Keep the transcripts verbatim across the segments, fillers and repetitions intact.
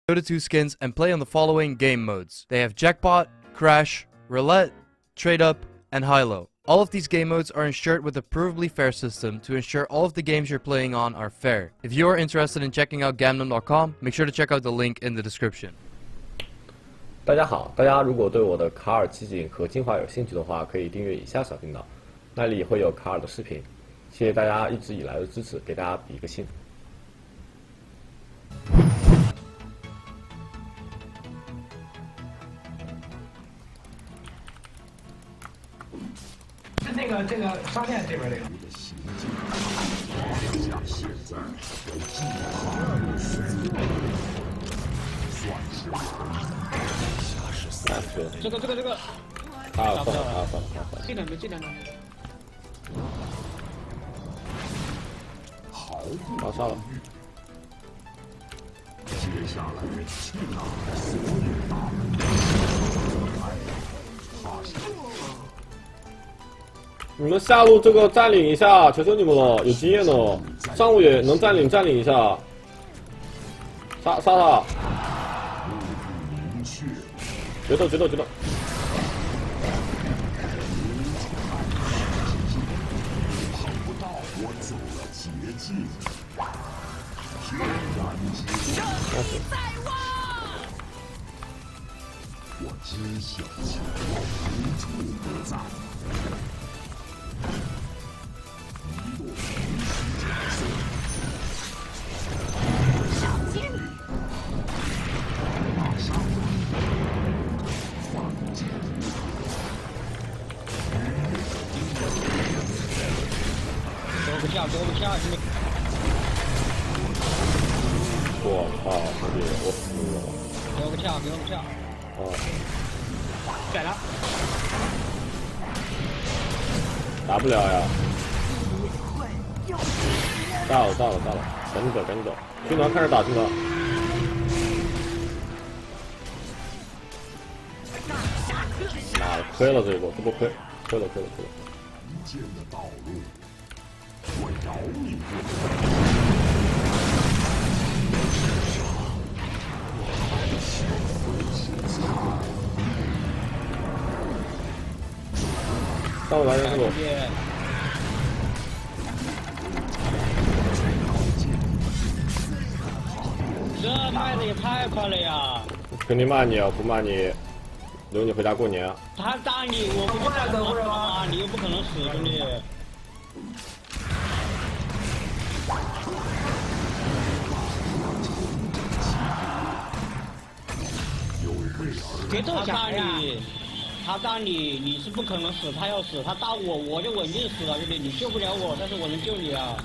Dota two skins and play on the following game modes. They have Jackpot, Crash, Roulette, Trade Up, and High-Low. All of these game modes are ensured with a provably fair system to ensure all of the games you're playing on are fair. If you are interested in checking out gamnum dot com, make sure to check out the link in the description. 大家好，大家如果对我的卡尔奇景和进化有兴趣的话，可以订阅以下小频道，那里会有卡尔的视频。谢谢大家一直以来的支持，给大家比一个心。 是那个这个商店这边这个。 这个这个这个。 啊，算了啊，算了啊，算了。 进来没进来呢？ 好，好杀了。接下来去拿所有大门。踏下。 你们下路这个占领一下，求求你们了，有经验的，上路也能占领占领一下，杀杀他！决斗决斗决斗！碰不到我走了捷径，天然之在望。我知晓前方无处不在。 给我个跳，给我个跳，兄弟！ 我操，兄弟，我死了！ 给我个跳，给我个跳！ 哦， 改了。 打不了呀！到了，到了，到了！赶紧走，赶紧走！军团看着打，军团。妈的，亏了这一波，这波亏，亏了，亏了，亏了。一剑的道路。 我饶你不上来人数。 这卖的也太快了呀！ 肯定骂你啊，不骂你，留你回家过年啊。 他打你，我不打等会儿吗？你又不可能死，兄弟。 他打你，他打你，你是不可能死，他要死，他打我，我就稳定死了，兄弟，你救不了我，但是我能救你啊！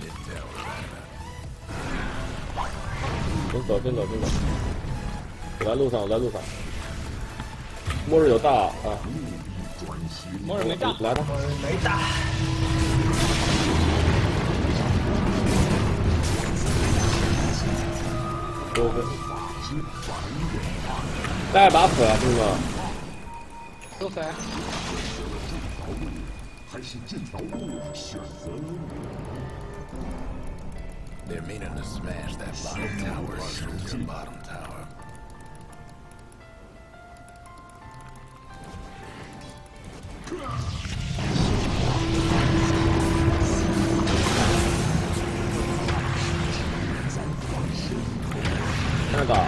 先走，先走，先走。我在路上，我在路上。末日有大啊！ 末日没大， 来吧， 末日没大。 多分。带把粉啊，兄弟们！ 多粉。 还是这条路选择了你。They're meaning to smash that bottom tower, shoot your bottom tower. 看到。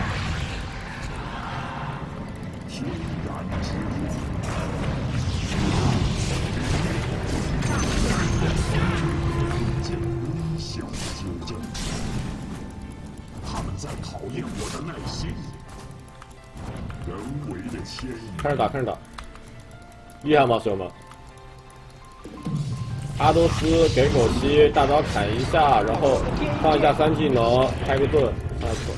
他们在考验我的耐心。人为的牵引。看着打，看着打。厉害吗，兄弟们？阿多斯给口吸，大招砍一下，然后放一下三技能，开个盾，太错。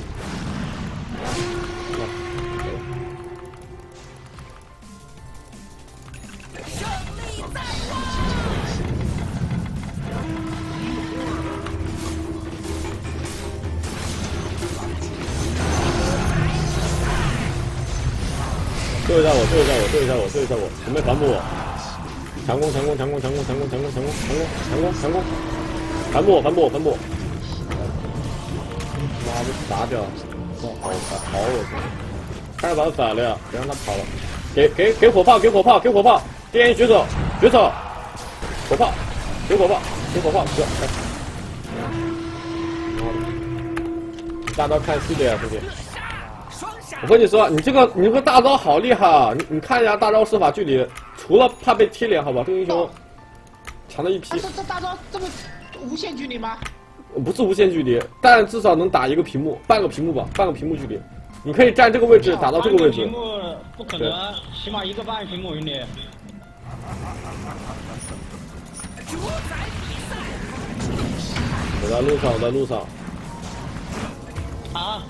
救一下我，救一下我，救一下我，救一下我！准备反补我！强攻，强攻，强攻，强攻，强攻，强攻，强攻，强攻，强攻，反补我，反补我，反补我！妈的，打掉！ 哇，好好恶心！看着把他宰了呀，别让他跑了。给给给火炮，给火炮，给火炮！电源举手，举手！火炮，给火炮，给火炮，不要开。大招看系列啊，兄弟！我跟你说，你这个你这个大招好厉害啊！你你看一下大招施法距离，除了怕被踢脸，好吧，这个英雄强了一批。 这这大招这么无限距离吗？ 不是无限距离，但至少能打一个屏幕，半个屏幕吧，半个屏幕距离。你可以站这个位置打到这个位置。 屏幕不可能，起码一个半屏幕，兄弟。 我在路上，我在路上。 啊！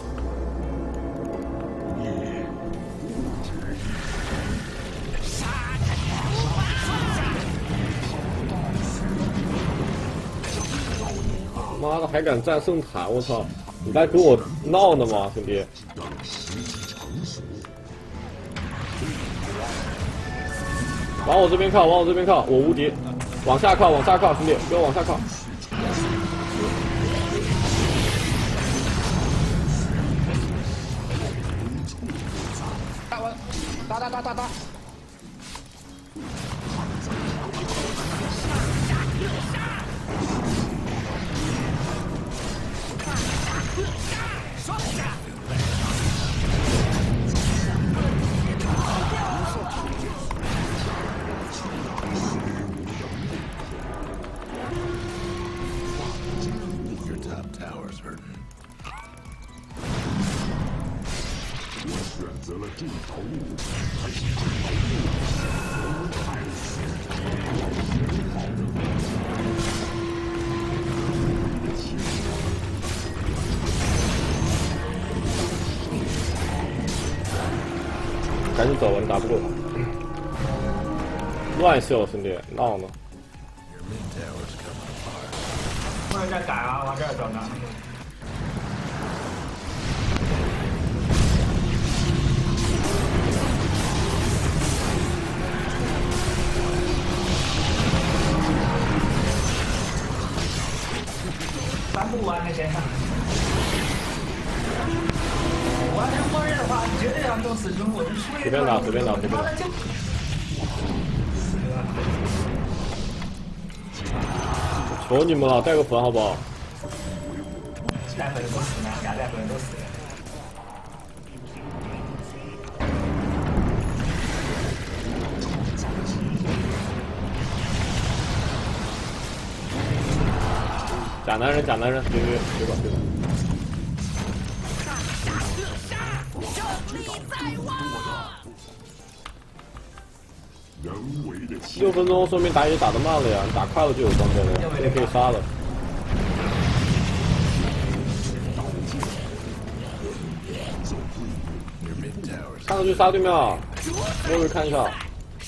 妈的，还敢站圣塔！我操，你在跟我闹呢吗，兄弟？往我这边靠，往我这边靠，我无敌！往下靠，往下靠，兄弟，给我往下靠！ 打我！打打打打打！ 择了这头路， 赶紧走吧，你打不过他。乱秀，兄弟，闹呢。 我也在改啊，往这儿走呢。翻不完那些。我要是默认的话，绝对要弄死中我就输一随便打，随便打，随便打。求你们了，带个粉好不好？ 带粉都死了，俩带粉都死了。 假男人，假男人，对对对吧对吧？六分钟说明打野打得慢了呀，你打快了就有装备了呀，你可以杀了。看上去杀对面，末日看一下。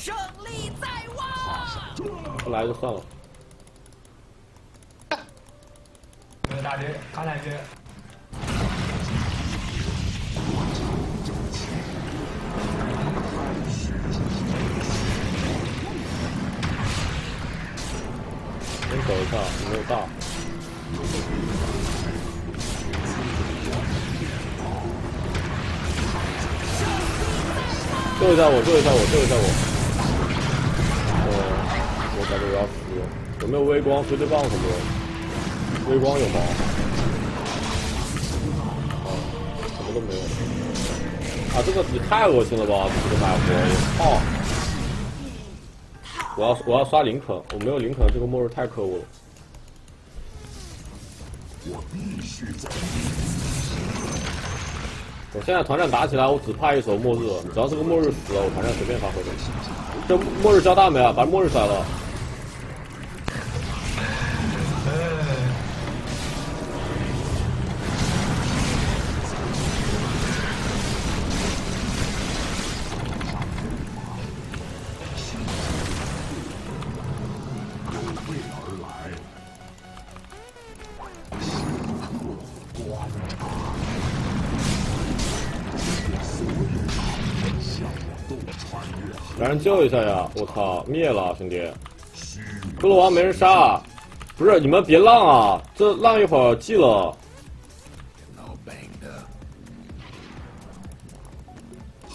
不来就算了。 有大狙，康大狙。 先走一下，没有大。救一下我，救一下我，救一下我。哦，我感觉我要死。有没有微光？绝对棒什么的？微光有吗？啊，什么都没有。啊，这个也太恶心了吧！这个买活，操！我要我要刷林肯，我没有林肯，这个末日太可恶了。 我必须在。 我现在团战打起来，我只怕一手末日，只要这个末日死了，我团战随便发挥的。这末日交大没啊？把末日甩了。来人救一下呀！我操，灭了兄弟！骷髅王没人杀，不是你们别浪啊！这浪一会儿记了。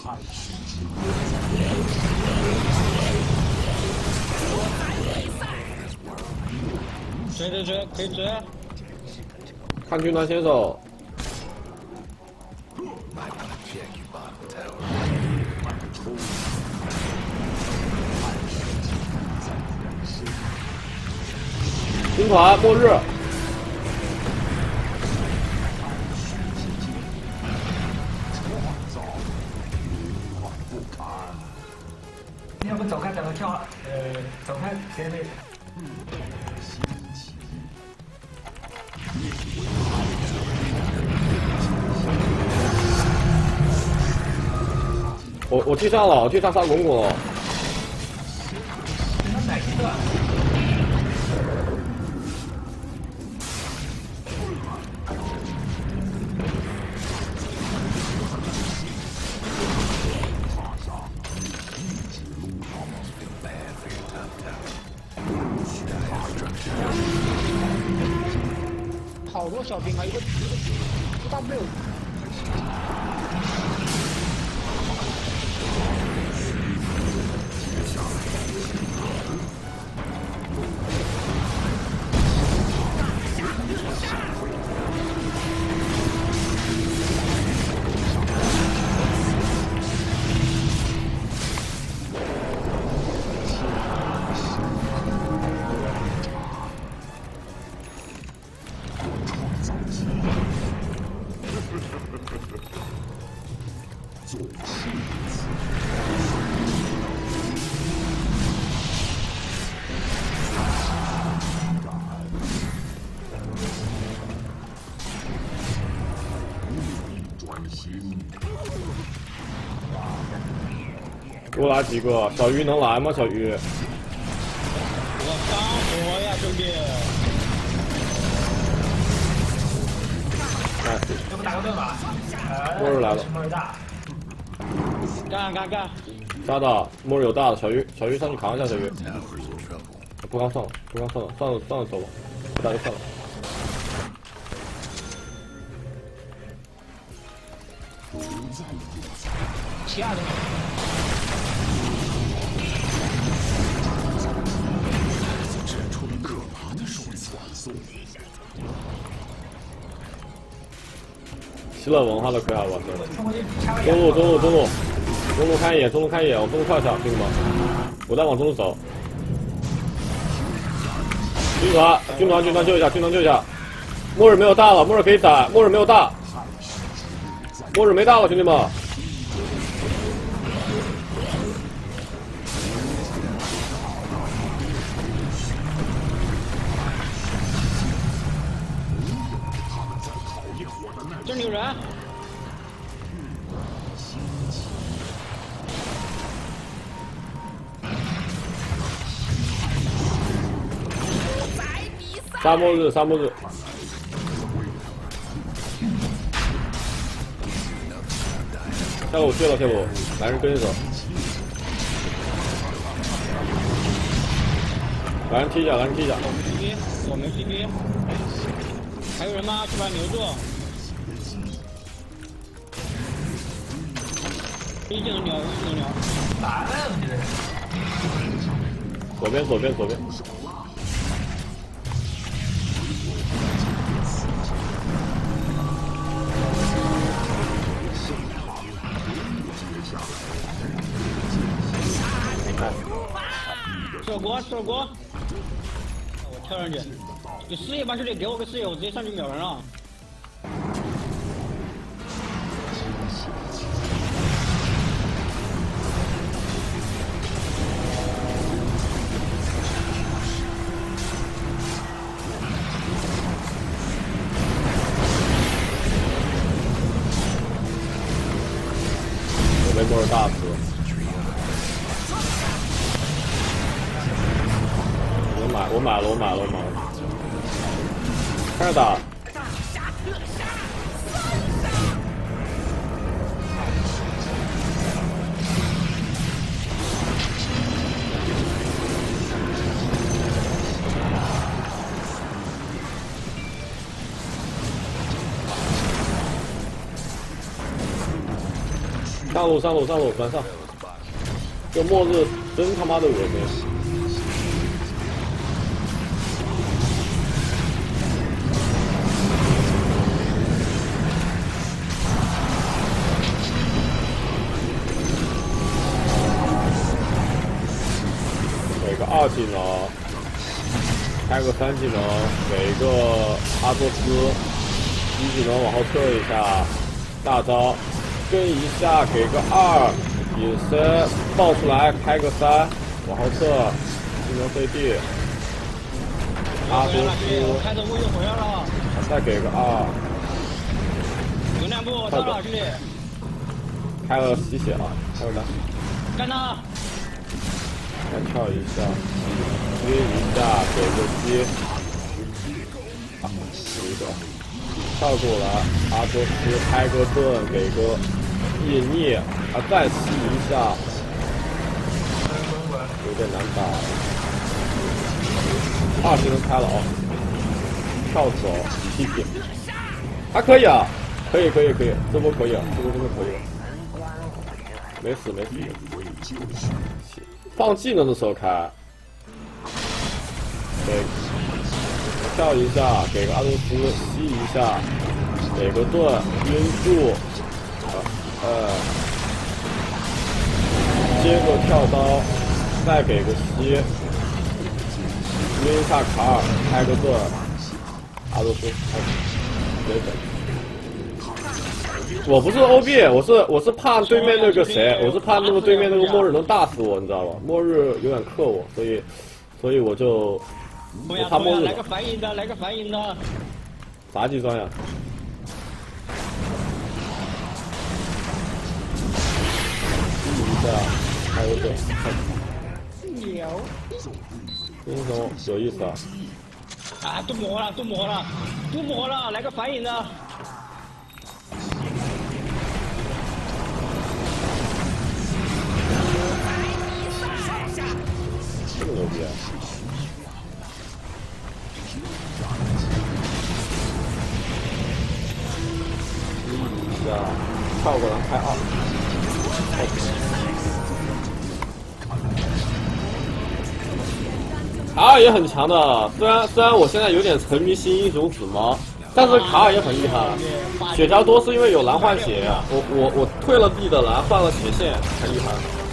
追追追，可以追。 看军团先手。军团末日。 你要不走开，等会跳，呃，走开，谁没？ 我我去上了，我去上上滚滚了。 那哪一个？ 好多小兵啊，一个一个一个 W。 多来几个，小鱼能来吗？小鱼。 我刚活呀，兄弟。 哎， 要不打个盾吧？ 末日来了。 末日大。 干干干！ 杀的，末日有大的，小鱼，小鱼上去扛一下小鱼。不刚上了，不刚上了，上了上了走吧，不打就算了。 七二的。 希腊文化的可以好吧？中路中路中路中路看一眼，中路看一眼，往中路跳一下，兄弟们，我再往中路走。军团军团军团救一下，军团救一下。末日没有大了，末日可以打，末日没有大，末日没大了，兄弟们。 这里有人。 杀末日，杀末日。下路血了，下路，来人跟着走。来人踢一下，来人踢一下。 我们 T P， 我们 T P。还有人吗？去把牛住。 一技能牛，一技能牛， 打了，我觉得。 左边，左边，左边。 射锅，射锅。我跳上去，你视野吧，兄弟，给我个视野，我直接上去秒人了。 被末日大死。我买，我买了，我买了，我买了。开始打。 上路上路上路转上，这末日真他妈的恶心。 给个二技能，开个三技能，给一个阿多斯，一技能往后撤一下，大招跟一下，给个二，隐身爆出来，开个三，往后撤，技能飞地，阿多斯， 开着物又回来了， 再给个二， 有两步到了兄弟， 开了吸血啊，还有呢， 干他！ 再跳一下，晕一下，给个击，啊，有一个，跳过来，阿多斯开个盾，给个隐匿，啊，再吸一下，有点难打，二技能开了啊，跳走 T P， 还可以啊，可以可以可以，这波可以啊，这波真的可以了，没死没死没死。 放技能的时候开，给跳一下，给个阿多斯吸一下，给个盾晕住，呃，接个跳刀，再给个吸，晕一下卡尔，开个盾，阿多斯，没事。 我不是 O B， 我是我是怕对面那个谁，我是怕那个对面那个末日能打死我，你知道吧？末日有点克我，所以所以我就不怕末日。 来个反应的，来个反应的。 啥机装呀？一下，还有个牛。 英雄有意思啊！ 啊，都磨了，都磨了，都磨了，来个反应的。 这么牛逼啊！一下，跳过来开二。卡尔也很强的，虽然虽然我现在有点沉迷新英雄紫猫，但是卡尔也很厉害。血条多是因为有蓝换血，我我我退了 B 的蓝，换了血线，很厉害。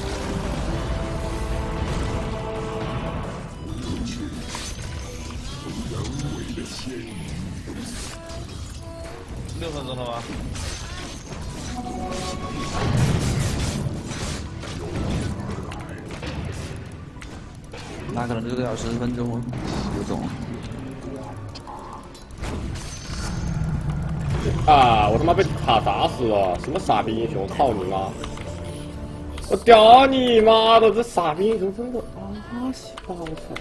六分钟了吧？ 那可能这个要十分钟，有种。 啊！我他妈被卡打死了！什么傻逼英雄？操你妈！我屌你妈的！这傻逼英雄真的啊！西巴！我操！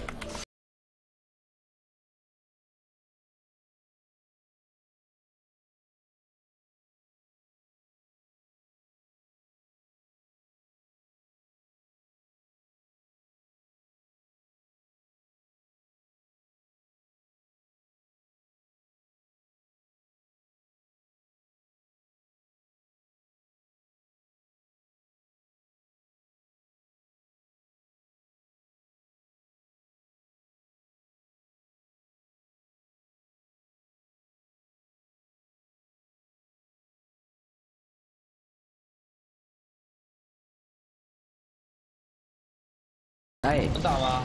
哎， 不打吗？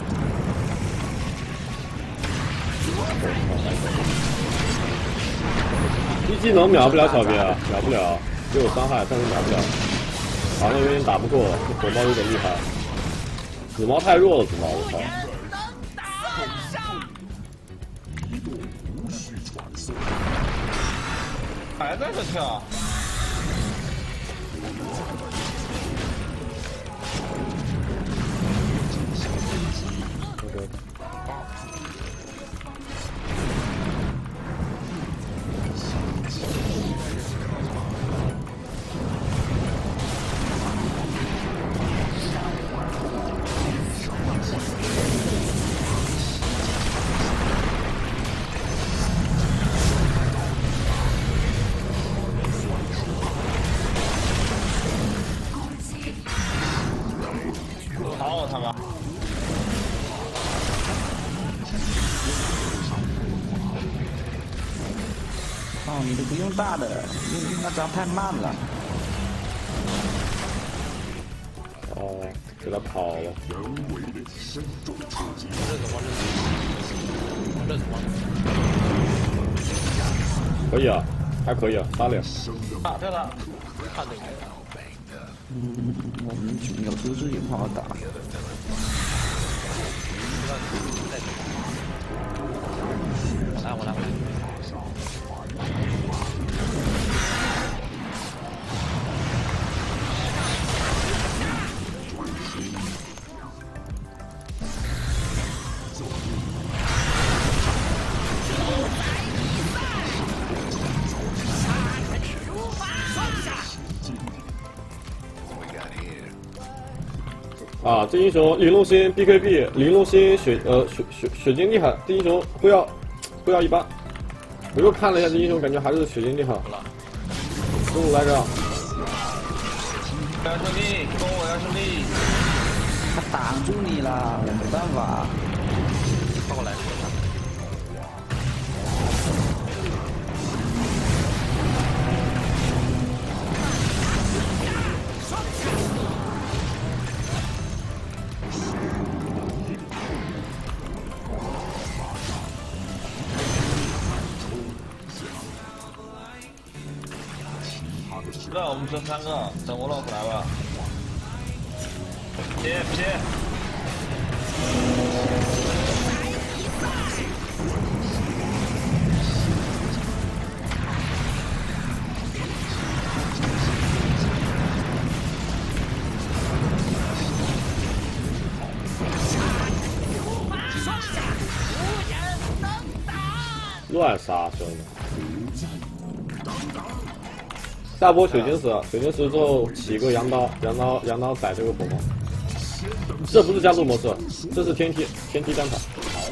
一技能秒不了小编，秒不了，只有伤害，但是秒不了。好像有点打不过，这火猫有点厉害。紫猫太弱了，紫猫我操！ 还在这跳。 啊！ 他吧。 哦，你都不用大的，用用那张太慢了。 哦，给他跑了。 人为的慎重出击。 这怎么这怎么？ 可以啊，还可以啊，杀了。 打掉了。 看这个。 嗯，我们有时是也不好打。 我来，我来，我来。 啊，这英雄玲珑心 B K B， 玲珑心血呃血血血晶厉害，这英雄不要不要一般。我又看了一下这英雄，感觉还是血晶厉害。中午来着。 我要兄弟，跟我要兄弟。 他挡住你了，我没办法。 放过来。 那我们这三个，等我老婆来吧。撇撇。 乱杀兄弟。下波水晶石，水晶石之后起一个羊刀，羊刀羊刀宰这个火猫。这不是加速模式，这是天梯天梯单塔。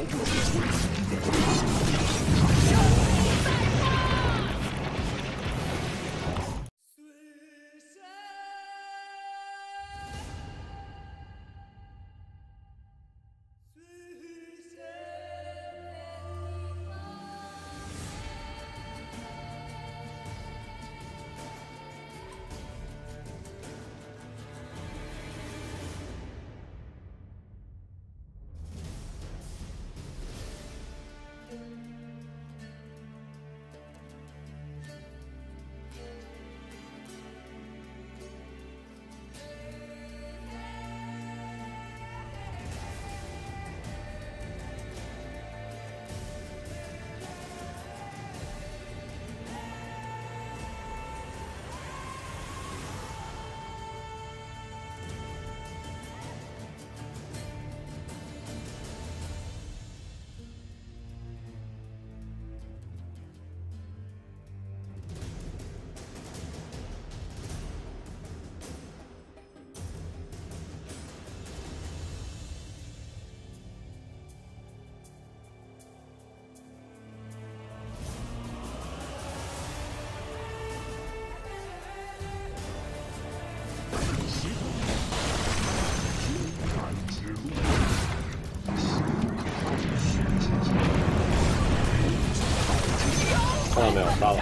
看到没有？杀了，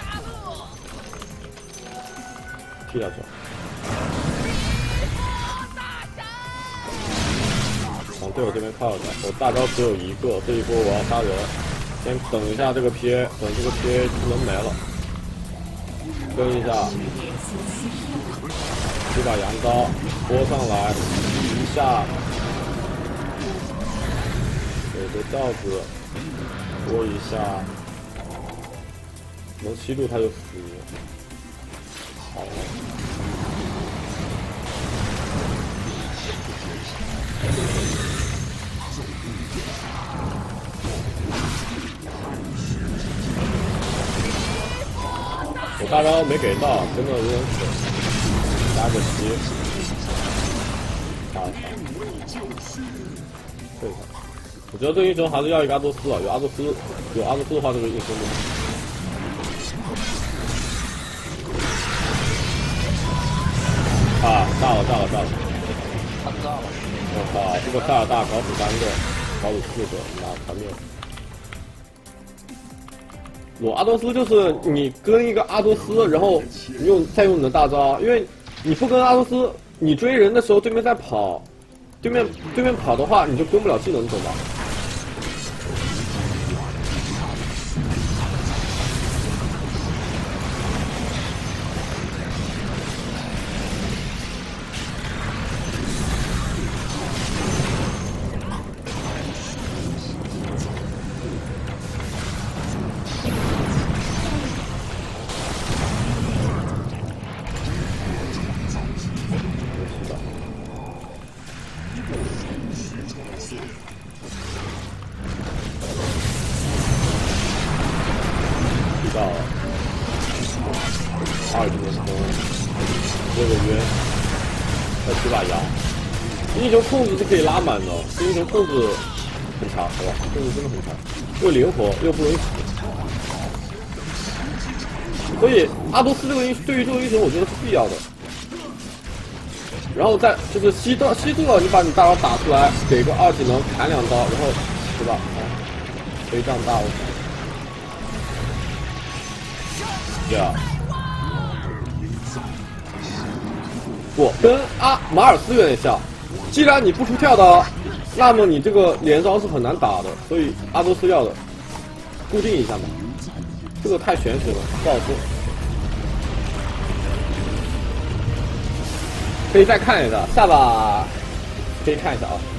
踢下去。往队友这边靠着，我大招只有一个，这一波我要杀人，先等一下这个 P A， 等这个 P A 技能没了，跟一下，一把羊刀拨上来，一下，有个罩子拨一下。能吸住他就死，好了。我大招没给到，真的有点损。加个七，杀他，退他。我觉得这英雄还是要一个阿多斯啊，有阿多斯，有阿多斯的话，这个英雄就。啊，炸了炸了炸了！ 他炸了！ 我靠，这个塞尔达搞死三个，搞死四个，妈团灭。裸阿多斯就是你跟一个阿多斯，然后你用再用你的大招，因为你不跟阿多斯，你追人的时候对面在跑，对面对面跑的话你就跟不了技能，你懂吧？到二十分钟，这个约再几把羊。英雄控制是可以拉满的，英雄控制很强，好吧？控制真的很强，又灵活又不容易死。所以阿多斯这个英对于这个英雄，我觉得是必要的。然后再就是吸到吸住了，你把你大招打出来，给个二技能砍两刀，然后对吧？啊，飞杖大我。呀，不跟阿马尔斯有点像。既然你不出跳刀，那么你这个连招是很难打的，所以阿多斯要的固定一下嘛。这个太玄学了，不好说。可以再看一下下把，可以看一下啊。